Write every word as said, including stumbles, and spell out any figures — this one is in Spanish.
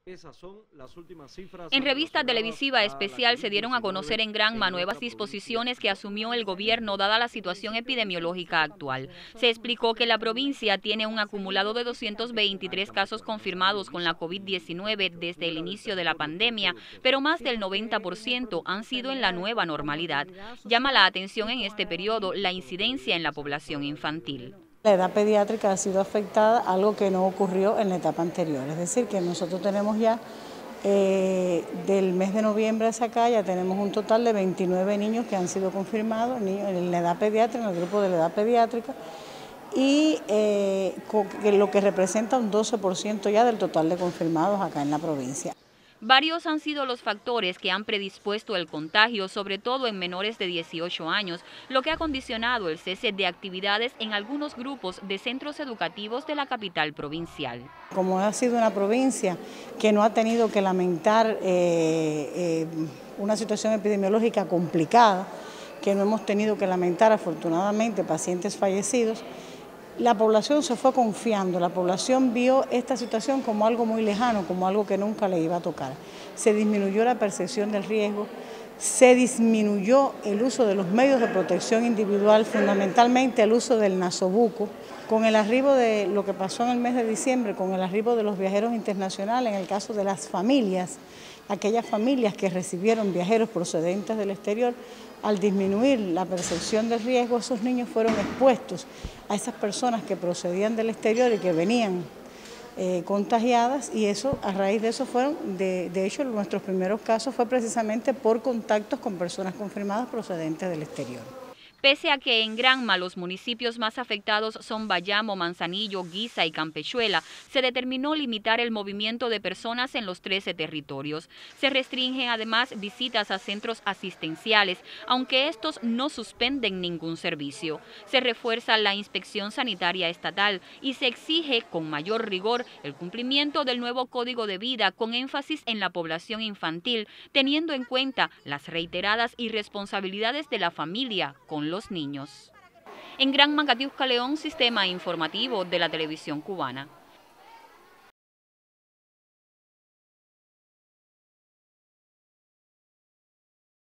Esas son las últimas cifras. En revista televisiva especial se dieron a conocer en Granma nuevas disposiciones que asumió el gobierno dada la situación epidemiológica actual. Se explicó que la provincia tiene un acumulado de doscientos veintitrés casos confirmados con la COVID diecinueve desde el inicio de la pandemia, pero más del noventa por ciento han sido en la nueva normalidad. Llama la atención en este periodo la incidencia en la población infantil. La edad pediátrica ha sido afectada, algo que no ocurrió en la etapa anterior. Es decir, que nosotros tenemos ya, eh, del mes de noviembre hacia acá, ya tenemos un total de veintinueve niños que han sido confirmados, niños en la edad pediátrica, en el grupo de la edad pediátrica, y eh, lo que representa un doce por ciento ya del total de confirmados acá en la provincia. Varios han sido los factores que han predispuesto el contagio, sobre todo en menores de dieciocho años, lo que ha condicionado el cese de actividades en algunos grupos de centros educativos de la capital provincial. Como ha sido una provincia que no ha tenido que lamentar eh, eh, una situación epidemiológica complicada, que no hemos tenido que lamentar afortunadamente pacientes fallecidos, la población se fue confiando, la población vio esta situación como algo muy lejano, como algo que nunca le iba a tocar. Se disminuyó la percepción del riesgo, se disminuyó el uso de los medios de protección individual, fundamentalmente el uso del nasobuco. Con el arribo de lo que pasó en el mes de diciembre, con el arribo de los viajeros internacionales, en el caso de las familias, aquellas familias que recibieron viajeros procedentes del exterior, al disminuir la percepción del riesgo, esos niños fueron expuestos a esas personas que procedían del exterior y que venían eh, contagiadas, y eso, a raíz de eso fueron, de, de hecho, nuestros primeros casos fue precisamente por contactos con personas confirmadas procedentes del exterior. Pese a que en Granma los municipios más afectados son Bayamo, Manzanillo, Guisa y Campechuela, se determinó limitar el movimiento de personas en los trece territorios. Se restringen además visitas a centros asistenciales, aunque estos no suspenden ningún servicio. Se refuerza la inspección sanitaria estatal y se exige con mayor rigor el cumplimiento del nuevo Código de Vida con énfasis en la población infantil, teniendo en cuenta las reiteradas irresponsabilidades de la familia con los niños. En Granma, Catiusca León, Sistema Informativo de la Televisión Cubana.